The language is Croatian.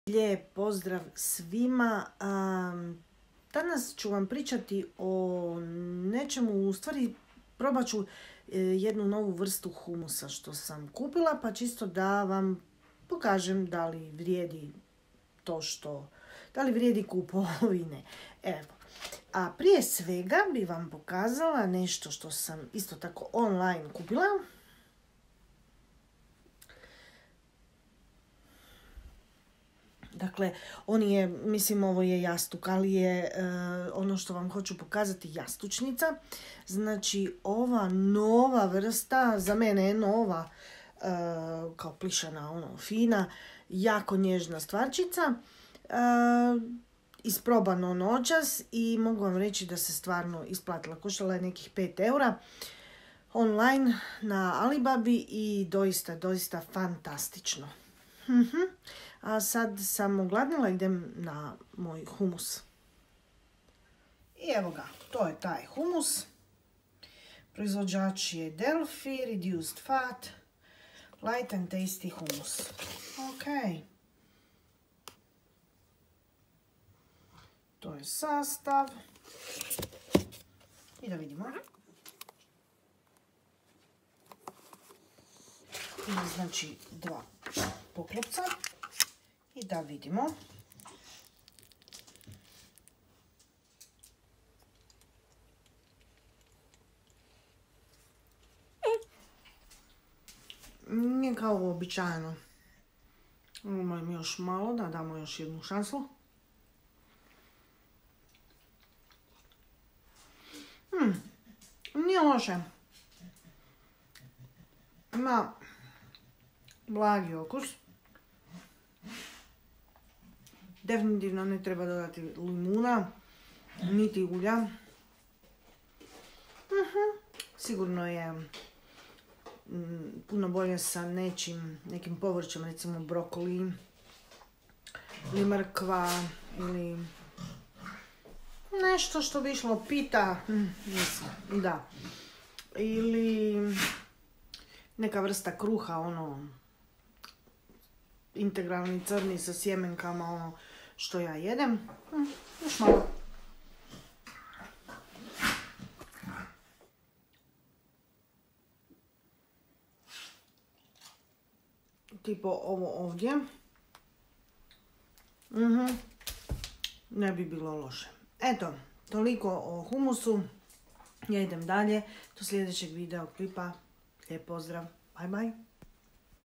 Lijep pozdrav svima. Danas ću vam pričati o nečemu, u stvari probat ću jednu novu vrstu humusa što sam kupila, pa čisto da vam pokažem da li vrijedi da li vrijedi kupovine. Evo. A prije svega bi vam pokazala nešto što sam isto tako online kupila. Dakle, ovo je jastuk, ali je ono što vam hoću pokazati jastučnica. Znači, ova nova vrsta, za mene je nova, kao plišana, fina, jako nježna stvarčica. Isprobano noćas i mogu vam reći da se stvarno isplatila. Koštala je nekih 5 eura online na Alibabi i doista fantastično. A sad sam ogladnila, idem na moj humus. I evo ga, to je taj humus. Proizvođač je Delphi, Reduced Fat, Light and Tasty humus. Ok. To je sastav. I da vidimo. Ima znači 2 poklopca. I da vidimo. Nije kao uobičajeno. Imamo još malo, da damo još jednu šansu. Nije loše. Ima blagi okus. Definitivno ne treba dodati limuna, niti ulja. Sigurno je puno bolje sa nekim povrćem, recimo brokoli ili mrkva ili nešto što bi išlo pita, da, ili neka vrsta kruha, integralni crni sa sjemenkama, što ja jedem. Još malo. Tipo ovo ovdje. Ne bi bilo loše. Eto, toliko o humusu. Ja idem dalje do sljedećeg video klipa. Lijep pozdrav. Bye bye.